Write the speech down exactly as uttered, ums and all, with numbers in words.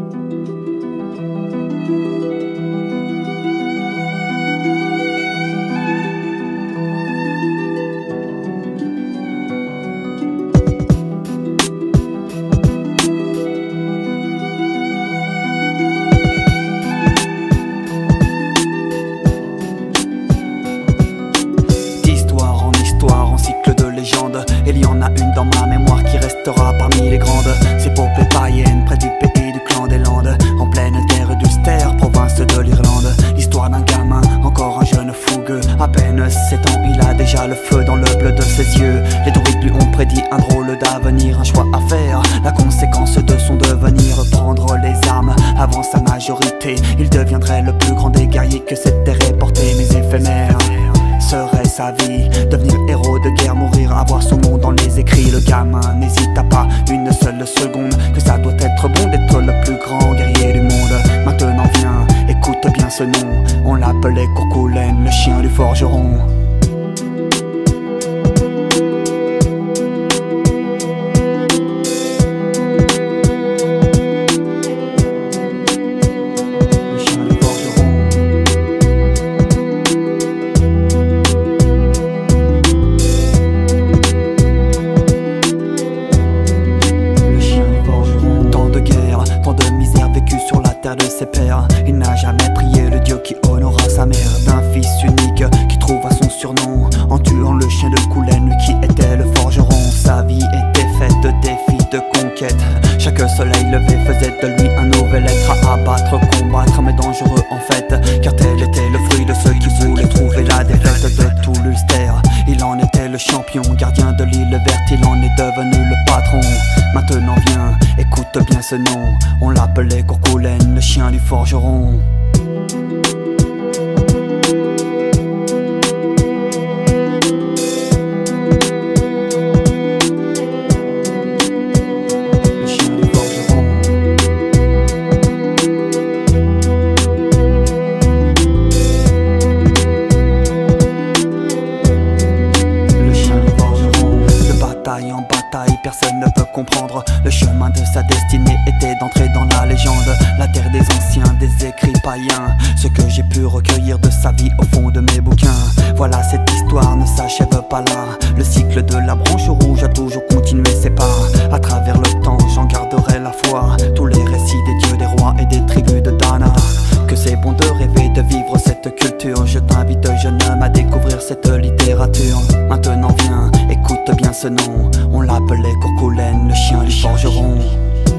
Il y en a une dans ma mémoire qui restera parmi les grandes. C'est Popée païenne près du pays du clan des Landes, en pleine terre d'Ulster, province de l'Irlande. L'histoire d'un gamin, encore un jeune fougueux. À peine sept ans, il a déjà le feu dans le bleu de ses yeux. Les druides lui ont prédit un drôle d'avenir, un choix à faire, la conséquence de son devenir. Prendre les armes avant sa majorité, il deviendrait le plus grand des guerriers que cette terre ait porté. Mais éphémère serait sa vie, devenir héros de guerre, mourir, avoir son nom dans les écrits. Le gamin n'hésita pas une seule seconde, que ça doit être bon d'être le plus grand guerrier du monde. Maintenant viens, écoute bien ce nom, on l'appelait Courcoulen, le chien du forgeron. De ses pères, il n'a jamais prié le Dieu qui honora sa mère. D'un fils unique qui trouva son surnom en tuant le chien de Coulen, lui qui était le forgeron. Sa vie était faite de défis, de conquêtes. Chaque soleil levé faisait de lui un nouvel être à abattre, combattre, mais dangereux en fait, car tel était le fruit de ceux qui voulaient trouver la défaite de tout l'Ulster. Il en était le champion, gardien de l'île verte, il en est devenu le patron. Maintenant viens, écoute bien ce nom, on l'appelait Courcoulen, le chien du forgeron. En bataille, personne ne peut comprendre. Le chemin de sa destinée était d'entrer dans la légende, la terre des anciens, des écrits païens, ce que j'ai pu recueillir de sa vie au fond de mes bouquins. Voilà, cette histoire ne s'achève pas là. Le cycle de la branche rouge a toujours continué ses pas. À travers le temps, j'en garderai la foi, tous les récits des dieux, des rois et des tribus de Dana. Que c'est bon de rêver, de vivre cette culture. Je t'invite, jeune homme, à découvrir cette littérature. Maintenant viens, écoute bien ce nom, on l'appelait Courcoulen, le chien du forgeron.